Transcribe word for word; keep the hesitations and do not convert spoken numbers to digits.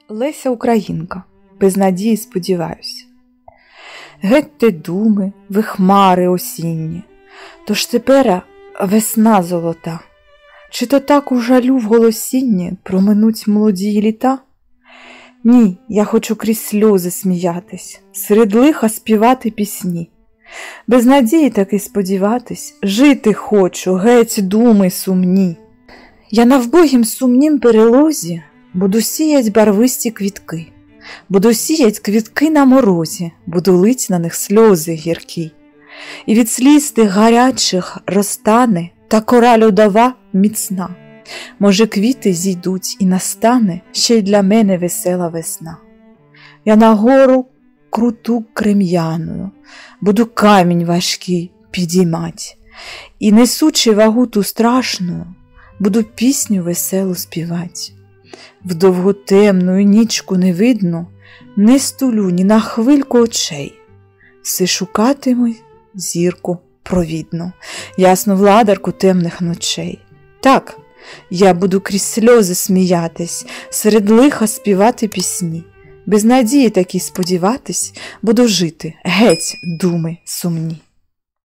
Леся Українка. Без надії сподіваюся. Геть ти думи, ви хмари осінні, тож тепера весна золота. Чи то так у жалю в голосінні проминуть молоді літа? Ні, я хочу крізь сльози сміятись, серед лиха співати пісні. Без надії таки сподіватись, жити хочу, геть думи сумні. Я на вбогім сумнім перелозі буду сіять барвисті квітки. Буду сіять квітки на морозі, буду лить на них сльози гіркі. І від сліз тих гарячих розтане та кора льодова міцна. Може, квіти зійдуть і настане ще й для мене весела весна. Я на гору круту крем'яною буду камінь важкий підіймать, і, несучи вагу ту страшну, буду пісню веселу співать. В довготемну нічку невидну не стулю ні на хвильку очей, все шукатиму зірку провідну, ясну владарку темних ночей. Так, я буду крізь сльози сміятись, серед лиха співати пісні. Без надії таки сподіватись, буду жити, геть думи сумні.